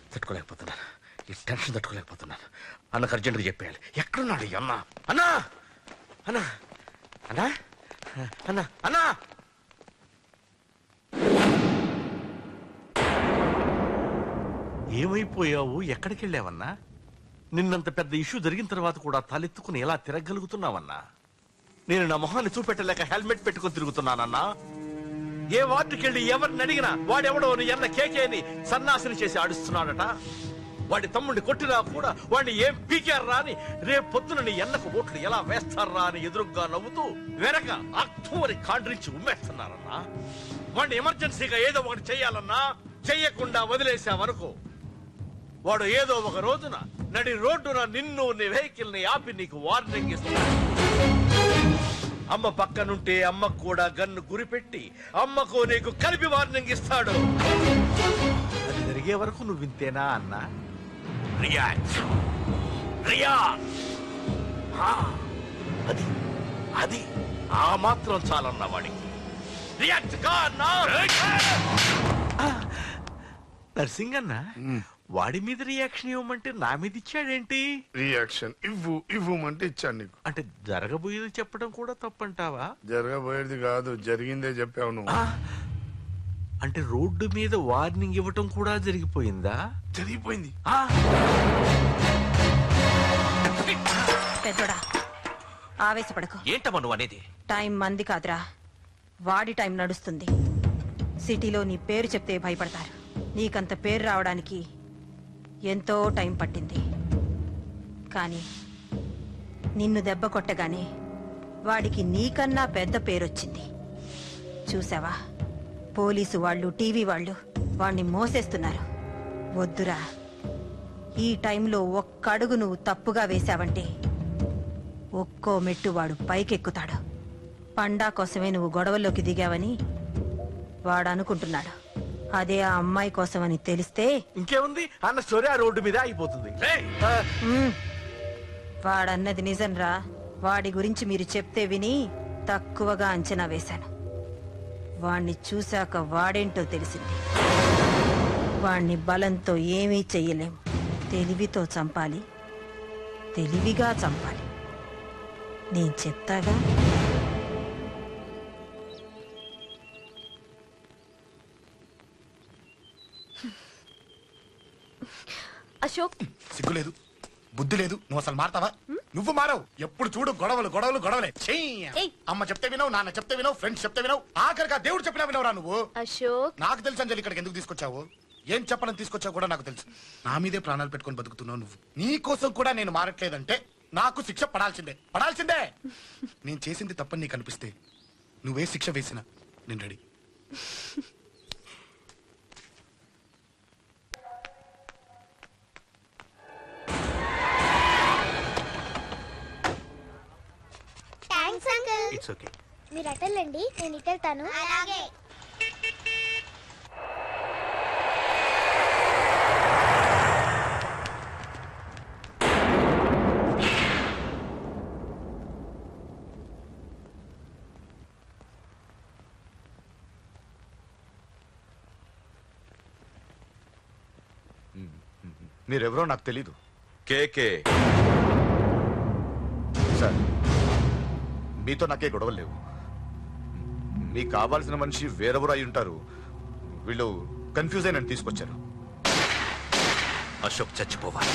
తట్టుకోలేకపోతున్నాను, ఈ టెన్షన్ తట్టుకోలేకపోతున్నాను. అన్నకు అర్జెంటుగా చెప్పేయాలి. ఎక్కడున్నాడు ఈ అన్న? అన్నా అన్నా అన్నా అన్నా అన్నా! ఏమైపోయావు? ఎక్కడికి వెళ్ళావన్నా? నిన్నంత పెద్ద ఇష్యూ జరిగిన తర్వాత కూడా తలెత్తుకుని ఎలా తిరగలుగుతున్నావన్నా? నేను నా మొహాన్ని చూపెట్టలేక హెల్మెట్ పెట్టుకుని తిరుగుతున్నానన్నా. ఏ వార్డుకి వెళ్ళి ఎవరిని అడిగినా వాడెవడో నీ అన్న కేకేని సన్నాసిని చేసి ఆడిస్తున్నాడట. వాడి తమ్ముడిని కొట్టినా కూడా వాడిని ఏం పీకారా అని రేపు పొద్దున నీ అన్నకు ఓట్లు ఎలా వేస్తారా అని ఎదురుగ్గా నవ్వుతూ వెనక అక్టోబరి కాండ్రించి ఉమ్మేస్తున్నారన్నా. వాడిని ఎమర్జెన్సీగా ఏదో ఒకటి చెయ్యాలన్నా, చెయ్యకుండా వదిలేసావనుకో వాడు ఏదో ఒక రోజున నడి రోడ్డున నిన్ను నీ వెహికల్ ని ఆపి నీకు వార్నింగ్ ఇస్తాడు. అమ్మ పక్కనుంటే అమ్మకు కూడా గన్ను గురిపెట్టి అమ్మకు నీకు కలిపి వార్నింగ్ ఇస్తాడు. అది జరిగే వరకు నువ్వు వింతేనా అన్నా? అది అది ఆ మాత్రం చాలన్నా వాడికి. రియాక్ట్ కా అన్నా. నర్సింగ్ అన్న, వాడి మీద రియాక్షన్ ఇవ్వమంటే నా మీద ఇచ్చాడేంటి? రియాక్షన్ ఇవ్వమంటే ఇచ్చాను నీకు. అంటే జరగబోయేది చెప్పడం కూడా తప్పంటావా? జరగబోయేది కాదు, జరిగిందే చెప్పావు నువ్వు. అంటే రోడ్డు మీద వార్నింగ్ ఇవ్వటం కూడా జరిగిపోయిందా? జరిగిపోయింది. పెద్దోడా, ఆవేశపడకు. ఏంటమ్మా నువ్వు అనేది? టైం మంది కాదురా, వాడి టైం నడుస్తుంది. సిటీలో నీ పేరు చెప్తే భయపడతారు. నీకంత పేరు రావడానికి ఎంతో టైం పట్టింది. కానీ నిన్ను దెబ్బ కొట్టగానే వాడికి నీకన్నా పెద్ద పేరొచ్చింది. చూసావా, పోలీసు వాళ్ళు, టీవీ వాళ్ళు వాణ్ణి మోసేస్తున్నారు. వద్దురా, ఈ టైంలో ఒక్క అడుగు నువ్వు తప్పుగా వేశావంటే ఒక్కో మెట్టు వాడు పైకెక్కుతాడు. పండా కోసమే నువ్వు గొడవల్లోకి దిగావని వాడు అనుకుంటున్నాడు. అదే ఆ అమ్మాయి కోసమని తెలిస్తే ఇంకేముంది అన్న స్టోరీ ఆ రోడ్డు మీద అయిపోతుంది. వాడన్నది నిజంరా. వాడి గురించి మీరు చెప్తే విని తక్కువగా అంచనా వేశాను. వాణ్ణి చూశాక వాడేంటో తెలిసింది. వాణ్ణి బలంతో ఏమీ చెయ్యలేం. తెలివితో చంపాలి, తెలివిగా చంపాలి. నేను చెప్తాగా. అశోక్, సిగ్గు లేదు, బుద్ధి లేదు. నువ్వు అసలు మారతావా? నువ్వు మారవు. ఎప్పుడు చూడు గొడవలు గొడవలు గొడవలే. అమ్మ చెప్తే వినవు, నాన్న చెప్తే వినవు, ఫ్రెండ్స్ చెప్తే వినవు, ఆఖరిగా దేవుడు చెప్పినా వినవురా నువ్వు. అశోక్, నాకు తెలుసు అంజలి ఇక్కడికి ఎందుకు తీసుకొచ్చావు, ఏం చెప్పడం తీసుకొచ్చావు కూడా నాకు తెలుసు. నా మీదే ప్రాణాలు పెట్టుకొని బతుకుతున్నావు నువ్వు. నీ కోసం కూడా నేను మారట్లేదంటే నాకు శిక్ష పడాల్సిందే, పడాల్సిందే. నేను చేసింది తప్పని నీకు అనిపిస్తే నువ్వే శిక్ష వేసినా నేను రెడీ. It's okay. మీరు అటెళ్ళండి, నేను ఇటెళ్తాను. అలాగే. మీరెవరో నాకు తెలీదు. కేకే సార్, మీతో నాకే గొడవలు లేవు. మీకు కావాల్సిన మనిషి వేరెవరు అయి ఉంటారు. వీళ్ళు కన్ఫ్యూజ్ అయి నన్ను తీసుకొచ్చారు. అశోక్ చచ్చిపోవాలి.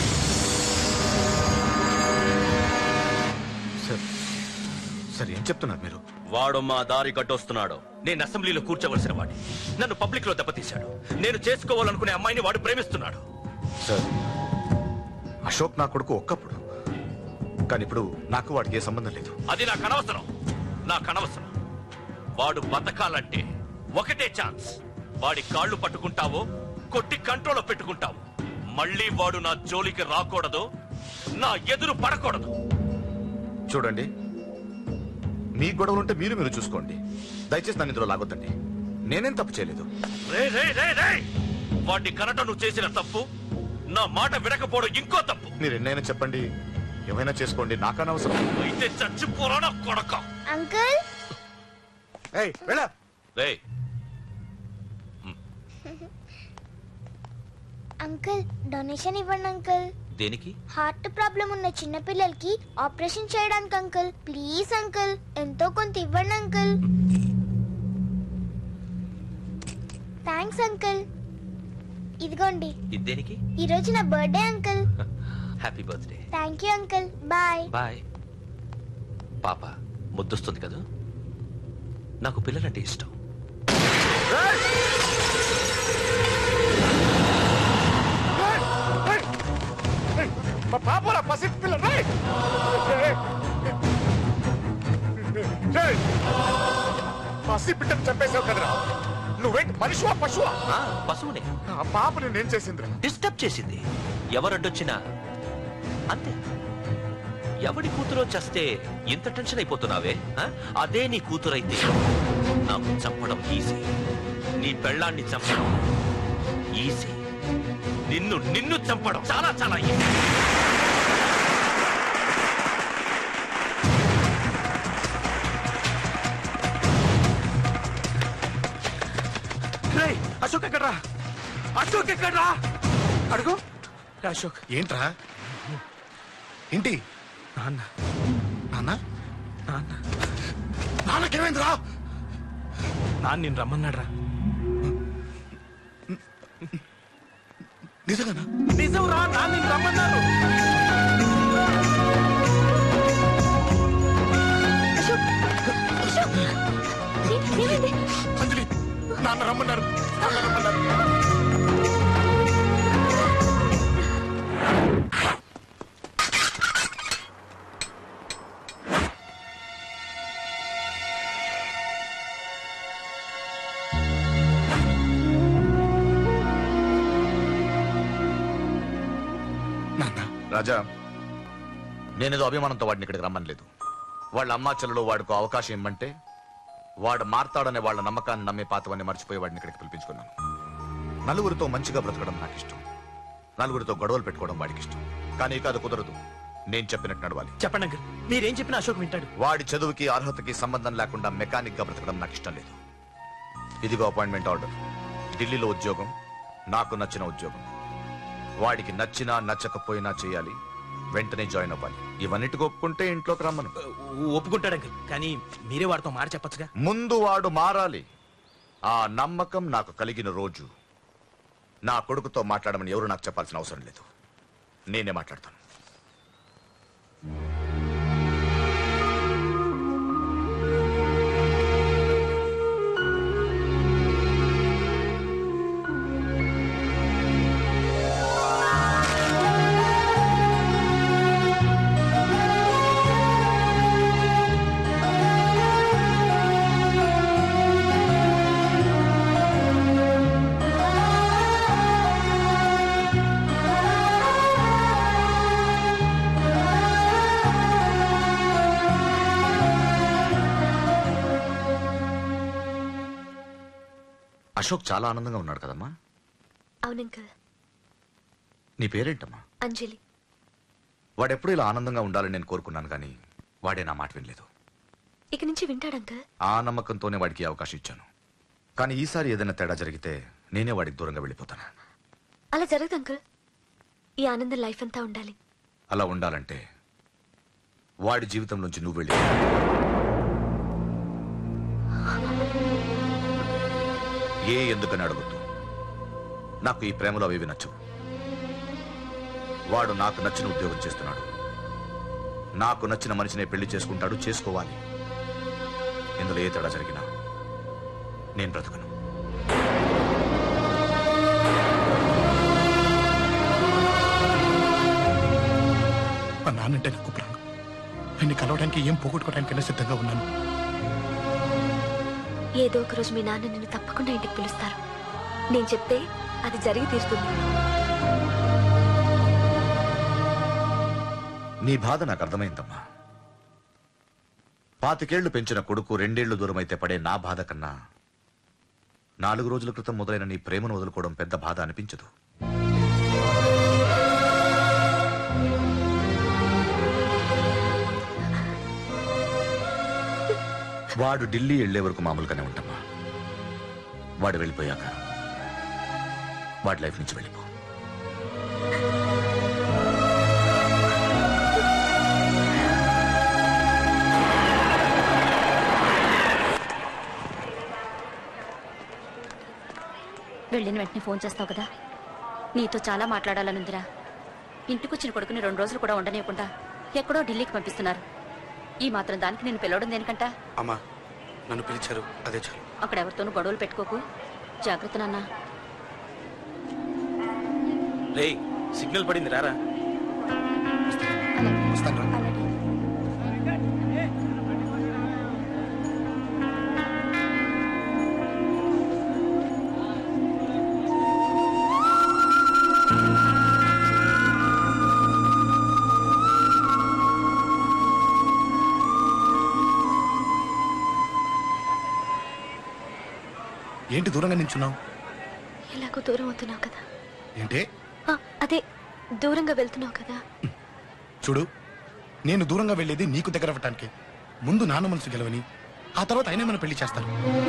సార్ సార్ ఏం చెప్తున్నారు మీరు? వాడు మా దారి కట్టొస్తున్నాడు. నేను అసెంబ్లీలో కూర్చోవలసిన వాడిని నన్ను పబ్లిక్ లో దెబ్బతీశాడు. నేను చేసుకోవాలనుకునే అమ్మాయిని వాడు ప్రేమిస్తున్నాడు. సార్, అశోక్ నా కొడుకు ఒక్కప్పుడు, కానీ ఇప్పుడు నాకు వాడికి ఏ సంబంధం లేదు. అది నాకు అనవసరం, నాకు అనవసరం. వాడు బతకాలంటే ఒకటే ఛాన్స్. వాడి కాళ్ళు పట్టుకుంటావో కొట్టి కంట్రోల్లో పెట్టుకుంటావు. మళ్ళీ వాడు నా జోలికి రాకూడదు, నా ఎదురు పడకూడదు. చూడండి, మీ గొడవలుంటే మీరు చూసుకోండి. దయచేసి నన్ను ఇందులో లాగొద్దండి. నేనేం తప్పు చేయలేదు. వాడిని కనట నువ్వు చేసిన తప్పు, నా మాట వినకపోవడం ఇంకో తప్పు. మీరు ఎన్నైనా చెప్పండి, ఏమైనా చేసుకోండి, నాకనవసరం. అయితే చచ్చిపోరా నా కొడక. అంకుల్, అంకుల్ డొనేషన్ ఇవ్వండి అంకుల్. దేనికి? హార్ట్ ప్రాబ్లం ఉన్న చిన్న పిల్లలకి ఆపరేషన్ చేయడానికి అంకుల్. ప్లీజ్ అంకుల్, ఎంతో కొంత ఇవ్వండి అంకుల్. Thanks uncle. ఇదిగోండి. ఇది దేనికి? ఈ రోజు నా birthday uncle. Happy birthday. Thank you uncle. Bye. Bye. పాప ముద్దొస్తుంది కదా, నాకు పిల్లలంటే ఇష్టం. పాపరా పసి పిల్ల పసి బిడ్డను చంపేశావు కదరా. నువ్వేంటి మనిషివా పశువా? పశువునే. ఆ పాపని నేను చేసిందిరా. డిస్టర్బ్ చేసింది. ఎవరడ్డొచ్చినా అంతే. ఎవడి కూతురో చస్తే ఇంత టెన్షన్ అయిపోతున్నావే? అదే నీ కూతురైతే నాకు చంపడం ఈజీ. నీ పెళ్ళాన్ని చంపడం ఈజీ. నిన్ను చంపడం చాలా చాలా ఈజీ. అశోక్ ఎక్కడ్రా? అశోక్ ఎక్కడ్రా? అడుగు. అశోక్. ఏంట్రా? ఏంటి? నాన్న. నాన్న? నాన్న. నాన్నకేమైందిరా? నాన్న నిన్ను రమ్మన్నాడ్రా. నిజంగానా? నిజం రా, నాన్న నిన్ను రమ్మన్నారు. అంజలి, నాన్న రమ్మన్నారు. నాన్న రమ్మన్నారు. రాజా, నేనేదో అభిమానంతో వాడిని ఇక్కడికి రమ్మనలేదు. వాళ్ళ అమ్మా చెల్లెలో వాడికి అవకాశం ఇమ్మంటే వాడు మారతాడనే వాళ్ళ నమ్మకాన్ని నమ్మే పాతవన్నీ మర్చిపోయి వాడిని ఇక్కడికి పిలిపించుకున్నాను. నలుగురితో మంచిగా బ్రతకడం నాకు ఇష్టం, నలుగురితో గొడవలు పెట్టుకోవడం వాడికి ఇష్టం. కానీ ఇక అది కుదరదు. నేను చెప్పినట్టు నడవాలి. చెప్పండి అంకుల్, మీరేం చెప్పినా అశోక్ వింటాడు. వాడి చదువుకి అర్హతకి సంబంధం లేకుండా మెకానిక్ గా బ్రతకడం నాకు ఇష్టం లేదు. ఇదిగో అపాయింట్మెంట్ ఆర్డర్. ఢిల్లీలో ఉద్యోగం, నాకు నచ్చిన ఉద్యోగం. వాడికి నచ్చినా నచ్చకపోయినా చేయాలి, వెంటనే జాయిన్ అవ్వాలి. ఇవన్నిటికి ఒప్పుకుంటే ఇంట్లోకి రమ్మను. ఒప్పుకుంటాడు అంకుల్, కానీ మీరే వాడితో మాట చెప్పచ్చుగా. ముందు వాడు మారాలి. ఆ నమ్మకం నాకు కలిగిన రోజు నా కొడుకుతో మాట్లాడమని ఎవరు నాకు చెప్పాల్సిన అవసరం లేదు. నేనే మాట్లాడతాను. అశోక్ చాలా ఆనందంగా ఉన్నాడు కదమ్మా? అవునంకల్. నీ పేరేంటమ్మా? అంజలి. వాడెప్పుడు ఇలా ఆనందంగా ఉండాలని నేను కోరుకున్నాను, కానీ వాడే నా మాట వినలేదు. ఇక నుంచి వింటాడంకల్. ఆ నమ్మకంతోనే వాడికి అవకాశం ఇచ్చాను. కానీ ఈసారి ఏదైనా తేడా జరిగితే నేనే వాడికి దూరంగా వెళ్ళిపోతాను. అలా జరగదు అంకల్. ఈ ఆనందం లైఫ్ అంతా ఉండాలి. అలా ఉండాలంటే వాడి జీవితం నుంచి నువ్వు వెళ్ళి ఎందుకని అడగొద్దు. నాకు ఈ ప్రేమలో అవేవి నచ్చవు. వాడు నాకు నచ్చిన ఉద్యోగం చేస్తున్నాడు, నాకు నచ్చిన మనిషినే పెళ్లి చేసుకుంటాడు, చేసుకోవాలి. ఇందులో ఏ తేడా జరిగినా నేను బ్రతకను. మా నాన్నంటే నాకు ప్రాణం. ఆయన్ని కలవడానికి ఏం పోగొట్టుకోవడానికైనా సిద్ధంగా ఉన్నాను. ఏదో ఒక రోజు మీ నాన్న నిన్ను తప్పకుండా ఇంటికి పిలుస్తారు. నేను చెప్తే అది జరిగి తీరుతుంది. నీ బాధ నాకు అర్థమైందమ్మా. 25 ఏళ్లు పెంచిన కొడుకు 2 ఏళ్లు దూరం అయితే పడే నా బాధ కన్నా 4 రోజుల క్రితం మొదలైన నీ ప్రేమను వదులుకోవడం పెద్ద బాధ అనిపించదు. వాడు ఢిల్లీ వెళ్లే వరకు మామూలుగానే ఉంటామా. వాడు వెళ్ళిపోయాక వాడి లైఫ్ నుంచి వెళ్ళిపో. వెళ్ళిన వెంటనే ఫోన్ చేస్తావు కదా. నీతో చాలా మాట్లాడాలనుందిరా. ఇంటికొచ్చిన కొడుకుని 2 రోజులు కూడా ఉండనివ్వకుండా ఎక్కడో ఢిల్లీకి పంపిస్తున్నారు. ఈ మాత్రం దానికి నేను పిలవడం దేనికంట? అమ్మా నన్ను పిలిచారు అదే చాలు. అక్కడ ఎవరితోనూ గొడవలు పెట్టుకోకు. జాగ్రత్త నాన్న. రే సిగ్నల్ పడింది రారా. వస్తాను రా. ఏంటి దూరంగా నించున్నావు? ఎలాగో దూరం అవుతున్నావు కదా. ఏంటి? అదే దూరంగా వెళ్తున్నావు కదా. చూడు, నేను దూరంగా వెళ్ళేది నీకు దగ్గర అవ్వటానికి. ముందు నాన్న మనసు గెలవని, ఆ తర్వాత ఆయనే మన పెళ్లి చేస్తారు.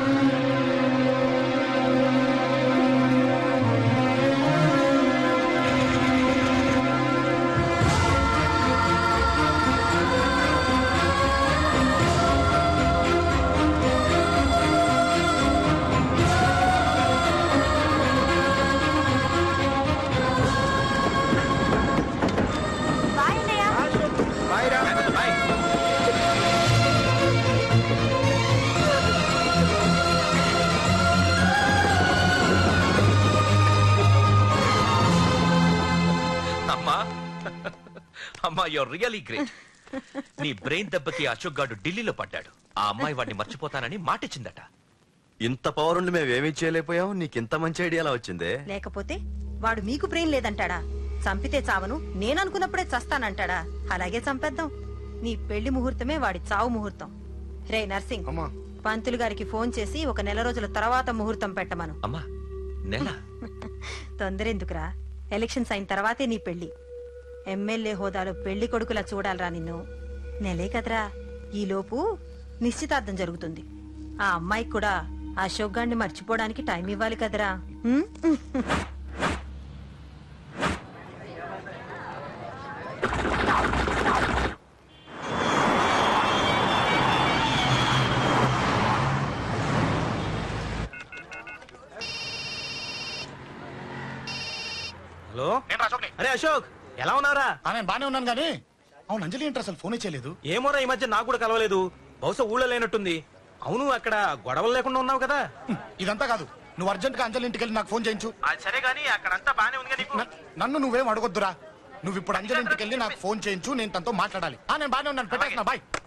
అమ్మా యూర్ రియలీ గ్రేట్. నీ బ్రెయిన్ దెబ్బకి అశోక్ గాడు ఢిల్లీలో పడ్డాడు. ఆ అమ్మాయి వాడిని మర్చిపోతానని మాటిచ్చిందట. ఇంత పవర్ ఉండి మేము ఏమీ చేయలేకపోయాం. నీకింత మంచి ఐడియా ఎలా వచ్చిందే? లేకపోతే వాడు మీకు బ్రెయిన్ లేదంటాడా? చంపితే చావను, నేననుకున్నప్పుడే చస్తానంటాడా? అలాగే చంపేద్దాం. నీ పెళ్లి ముహూర్తమే వాడి చావు ముహూర్తం. రే నర్సింగ్, అమ్మా పంతులు గారికి ఫోన్ చేసి 1 నెల రోజుల తర్వాత ముహూర్తం పెట్టమను. అమ్మా నెల తొందరెందుకురా? ఎలక్షన్స్ అయిన తర్వాతే నీ పెళ్లి. ఎమ్మెల్యే హోదాలో పెళ్లి కొడుకులా చూడాలరా నిన్ను. నెలే కదరా, ఈలోపు నిశ్చితార్థం జరుగుతుంది. ఆ అమ్మాయికి కూడా అశోక్ గారిని మర్చిపోవడానికి టైం ఇవ్వాలి కదరా. హలో అరే అశోక్ ఎలా ఉన్నారా? నేను బానే ఉన్నాను గానీ అవును అంజలి ఏంటి అసలు ఫోనే చేయలేదు? ఏమోరా ఈ మధ్య నాకు కూడా కలవలేదు. బహుశా ఊళ్ళో లేనట్టుంది. అవును అక్కడ గొడవలు లేకుండా ఉన్నావు కదా. ఇదంతా కాదు, నువ్వు అర్జెంట్ గా అంజలి ఇంటికి వెళ్ళి నాకు ఫోన్ చేయించు. సరే గానీ అక్కడంతా బానే ఉంది నీకు. నన్ను నువ్వేం అడగొద్దురా. నువ్వు ఇప్పుడు అంజలి ఇంటికి వెళ్ళి నాకు ఫోన్ చేయించు, నేను తనతో మాట్లాడాలి. నేను బానే ఉన్నాను, పెట్టేస్తున్నా, బాయ్.